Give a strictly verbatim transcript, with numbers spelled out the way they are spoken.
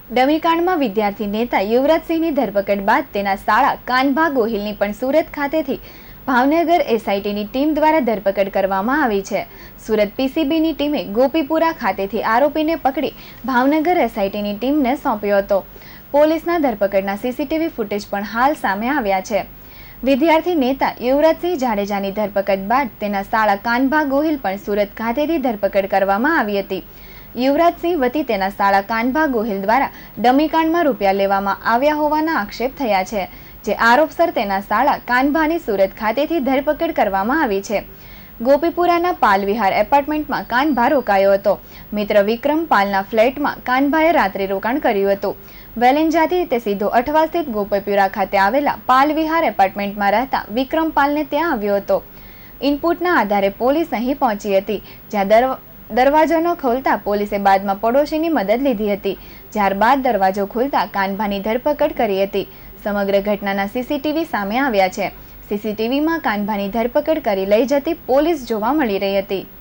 ડમીકાંડમાં વિદ્યાર્થી નેતા યુવરાજસિંહની ધરપકડ બાદ તેના સાળા કાનભા ગોહિલની પણ સુરત ખાતેથી ભાવનગર એસઆઈટીની ટીમ દ્વારા ધરપકડ કરવામાં આવી છે। સુરત પીસીબીની ટીમે ગોપીપુરા ખાતેથી આરોપીને પકડી ભાવનગર એસઆઈટીની ટીમને સોંપ્યો હતો। પોલીસના ધરપકડના સીસીટીવી ફૂટેજ પણ હાલ સામે આવ્યા છે। વિદ્યાર્થી નેતા યુવરાજસિંહ જાડેજાની ધરપકડ બાદ તેના સાળા કાનભા ગોહિલ પણ સુરત ખાતેથી ધરપકડ કરવામાં આવી હતી। યુવરાજસિંહ વતી તેના સાળા કાનભા ગોહિલ દ્વારા ડમીકાંડમાં રૂપિયા લેવામાં આવ્યા હોવાના આક્ષેપ થયા છે, જે આરોપસર તેના સાળા કાનભાની સુરત ખાતેથી ધરપકડ કરવામાં આવી છે। ગોપીપુરાના પાલ વિહાર એપાર્ટમેન્ટમાં કાનભા રોકાયો હતો। મિત્ર વિક્રમ પાલના ફ્લેટમાં કાનભાએ રાત્રિ રોકાણ કર્યું હતું। વેલેન્જાથી તે સીધો અઠવા સ્થિત ગોપીપુરા ખાતે આવેલા પાલ વિહાર એપાર્ટમેન્ટમાં રહેતા વિક્રમ પાલને ત્યાં આવ્યો હતો। ઇનપુટના આધારે પોલીસ અહીં પહોંચી હતી, જ્યાં દર દરવાજો ન ખોલતા પોલીસે બાદમાં પડોશીની મદદ લીધી હતી। ત્યારબાદ દરવાજો ખોલતા કાનભાની ધરપકડ કરી હતી। સમગ્ર ઘટનાના સીસીટીવી સામે આવ્યા છે। સીસીટીવીમાં કાનભાની ધરપકડ કરી લઈ જતી પોલીસ જોવા મળી રહી હતી।